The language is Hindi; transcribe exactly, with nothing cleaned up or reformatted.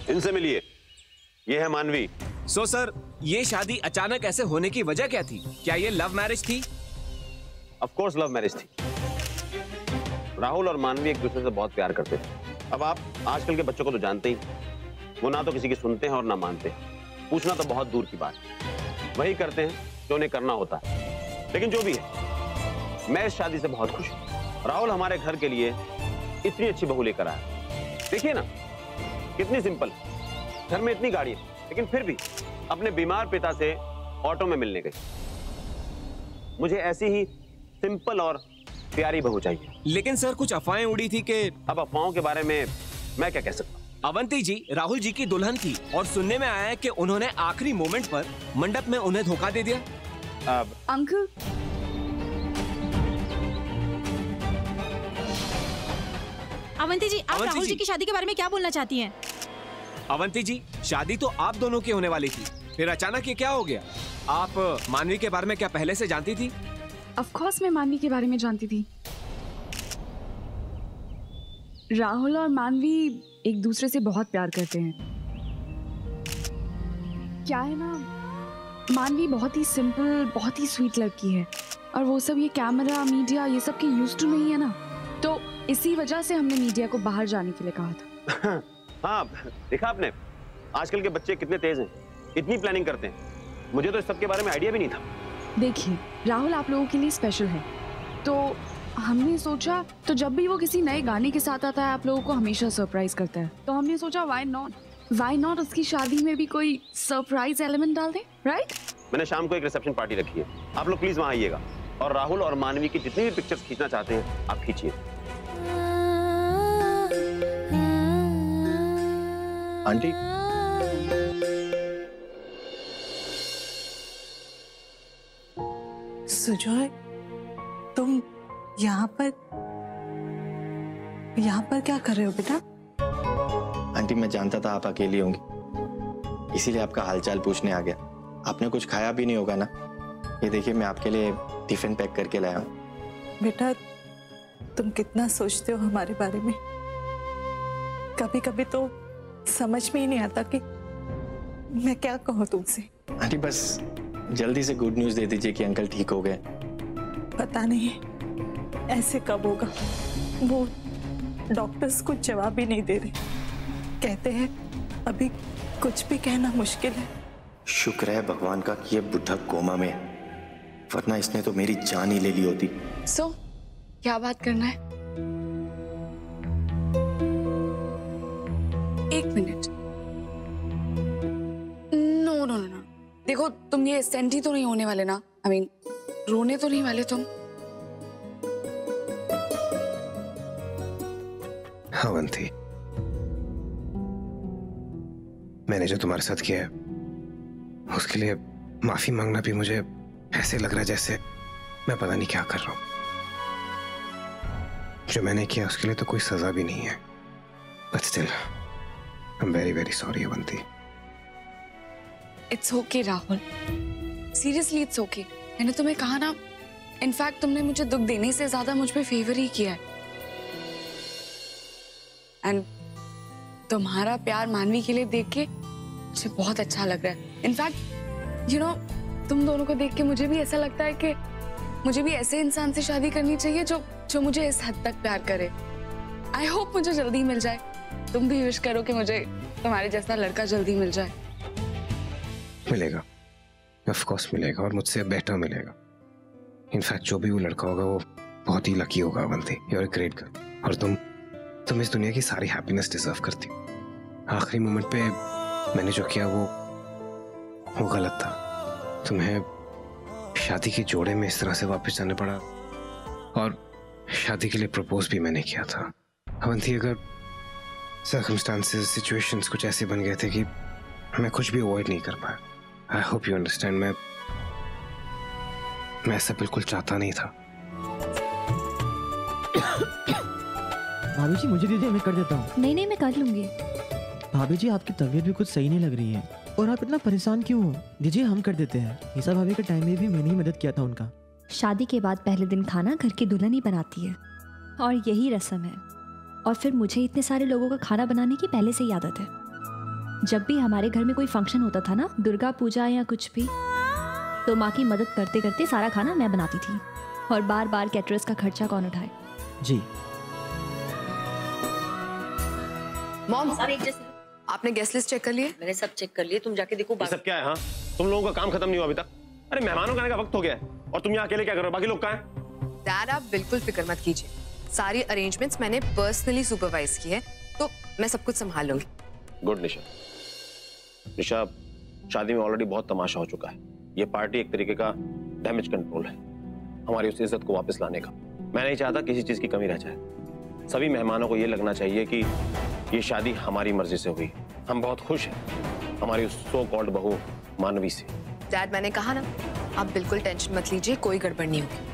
इनसे मिलिए, ये है मानवी। सो so, सर ये शादी अचानक ऐसे होने की वजह क्या थी? क्या ये लव मैरिज थी? ऑफ कोर्स लव मैरिज थी। राहुल और मानवी एक दूसरे से बहुत प्यार करते थे। अब आप आजकल के बच्चों को तो जानते ही, वो ना तो किसी की सुनते हैं और ना मानते हैं। पूछना तो बहुत दूर की बात है, वही करते हैं जो उन्हें करना होता है। लेकिन जो भी है, मैं इस शादी से बहुत खुश हूँ। राहुल हमारे घर के लिए इतनी अच्छी बहू लेकर आया। देखिए ना कितनी सिंपल, घर में इतनी गाड़ी है लेकिन फिर भी अपने बीमार पिता से ऑटो में मिलने गई। मुझे ऐसी ही सिंपल और प्यारी बहू चाहिए। लेकिन सर कुछ अफवाहें उड़ी थी कि... अब अफवाहों के बारे में मैं क्या कह सकता हूँ? अवंती जी राहुल जी की दुल्हन थी और सुनने में आया है कि उन्होंने आखिरी मोमेंट पर मंडप में उन्हें धोखा दे दिया। अब अंकल, अवंती जी, आप अवंती राहुल जी। जी की शादी के बारे में क्या बोलना चाहती हैं? अवंती जी शादी तो आप दोनों की होने वाली थी, फिर अचानक ये क्या हो गया? आप मानवी के बारे में क्या पहले से जानती थी? ऑफ कोर्स मैं मानवी के बारे में जानती थी। राहुल और मानवी एक दूसरे से बहुत प्यार करते हैं। क्या है ना, मानवी बहुत ही सिंपल, बहुत ही स्वीट लड़की है और वो सब ये कैमरा, मीडिया, ये सब के यूज्ड टू नहीं है ना, तो इसी वजह से हमने मीडिया को बाहर जाने के लिए कहा था। हाँ, देखा आपने आजकल के बच्चे कितने तेज हैं, इतनी प्लानिंग करते हैं। मुझे तो इस सब के बारे में आइडिया भी नहीं था। देखिए राहुल आप लोगों के लिए स्पेशल है, तो हमने सोचा, तो जब भी वो किसी नए गाने के साथ आता है आप लोगों को हमेशा सरप्राइज करता है, तो हमने सोचा व्हाई नॉट व्हाई नॉट उसकी शादी में भी कोई सरप्राइज एलिमेंट डाल दें, राइट? मैंने शाम को एक रिसेप्शन पार्टी रखी है, आप लोग प्लीज वहां आइएगा और राहुल और मानवी की जितनी भी पिक्चर्स खींचना चाहते हैं आप खींचिए। आंटी, सुजॉय, तुम यहाँ पर यहाँ पर क्या कर रहे हो बेटा? आंटी मैं जानता था आप अकेली होंगी, इसीलिए आपका हालचाल पूछने आ गया। आपने कुछ खाया भी नहीं होगा ना? ये देखिए मैं आपके लिए टिफिन पैक करके लाया हूँ। बेटा तुम कितना सोचते हो हमारे बारे में। कभी कभी तो समझ में ही नहीं आता कि मैं क्या कहूँ तुमसे। आंटी बस जल्दी से गुड न्यूज दे दीजिए कि अंकल ठीक हो गए। पता नहीं ऐसे कब होगा, वो डॉक्टर्स कुछ जवाब भी नहीं दे रहे, कहते हैं अभी कुछ भी कहना मुश्किल है। शुक्र है भगवान का कि ये बुढ़ा कोमा में है, वरना इसने तो मेरी जान ही ले ली होती। सो so, क्या बात करना है? एक मिनट। नो नो नो, देखो तुम ये सेंटी तो नहीं होने वाले ना? आई मीन रोने तो नहीं वाले तुम? अवंती, मैंने जो तुम्हारे साथ किया है उसके लिए माफी मांगना भी मुझे ऐसे लग रहा है जैसे मैं पता नहीं क्या कर रहा हूं। जो मैंने किया उसके लिए तो कोई सजा भी नहीं है, but still I am very very sorry Avanti. It's okay Rahul, seriously it's okay. मैंने तुम्हें कहा ना, इनफैक्ट तुमने मुझे दुख देने से ज्यादा मुझ पे फेवर ही किया है। एंड तुम्हारा प्यार मानवी के लिए देख के मुझे बहुत अच्छा लग रहा है। इनफैक्ट यू नो, तुम दोनों को देख के मुझे भी ऐसा लगता है कि मुझे भी ऐसे इंसान से शादी करनी चाहिए जो जो मुझे इस हद तक प्यार करे। आई होप मुझे जल्दी मिल जाए। तुम भी विश करो कि मुझे तुम्हारे जैसा लड़का जल्दी मिल जाए। मिलेगा, ऑफ कोर्स मिलेगा, और मुझसे बेटर मिलेगा। इनफैक्ट जो भी वो लड़का होगा वो बहुत ही लकी होगा Avanti. You are a great girl, और तुम तुम इस दुनिया की सारी हैप्पीनेस डिजर्व करती हो। आखिरी मोमेंट पे मैंने जो किया वो वो गलत था। तुम्हें शादी के जोड़े में इस तरह से वापस जाना पड़ा, और शादी के लिए प्रपोज भी मैंने किया था। अवंती, अगर सर्कमस्टांसेस, सिचुएशंस कुछ ऐसे बन गए थे कि मैं कुछ भी अवॉइड नहीं कर पाया। I hope you understand. मैं मैं ऐसा बिल्कुल चाहता नहीं था। भाभी जी मुझे दीजिए, मैं कर देता हूँ। नहीं नहीं मैं कर लूंगी। भाभी जी आपकी तबीयत भी कुछ सही नहीं लग रही है, और आप इतना परेशान क्यों हो? दीजिए हम कर देते हैं। ईसा भाभी के टाइम में भी मैंने ही मदद किया था उनका। शादी के बाद पहले दिन खाना घर की दुल्हन ही बनाती है, और यही रस्म है। और फिर मुझे इतने सारे लोगों का खाना बनाने की पहले से ही आदत है। जब भी हमारे घर में कोई फंक्शन होता था ना, दुर्गा पूजा या कुछ भी, तो माँ की मदद करते करते सारा खाना मैं बनाती थी। और बार बार कैटरर्स का खर्चा कौन उठाए? जी मॉम, सब एक जैसे। आपने गेस्ट लिस्ट चेक कर लिए? मैंने सब चेक कर लिए, तुम जाके देखो। ये सब क्या है? हाँ, तुम लोगों का काम खत्म नहीं हुआ अभी तक? अरे मेहमानों के आने का वक्त हो गया है और तुम यहाँ अकेले क्या कर रहे हो? बाकी लोग कहाँ हैं? डैड, आप बिल्कुल फिक्र मत कीजिए, सारी अरेंजमेंट्स मैंने पर्सनली सुपरवाइज की है, तो मैं सब कुछ संभाल लूंगी। गुड निशा। निशा, शादी में ऑलरेडी बहुत तमाशा हो चुका है। ये पार्टी एक तरीके का डैमेज कंट्रोल है, हमारी उस इज्जत को वापस लाने का। मैं नहीं चाहता किसी चीज की कमी रह जाए। सभी मेहमानों को ये लगना चाहिए कि ये शादी हमारी मर्जी से हुई। हम बहुत खुश हैं हमारी उस सो कॉल्ड बहू मानवी से। डैड, मैंने कहा ना, आप बिल्कुल टेंशन मत लीजिए, कोई गड़बड़ नहीं होगी।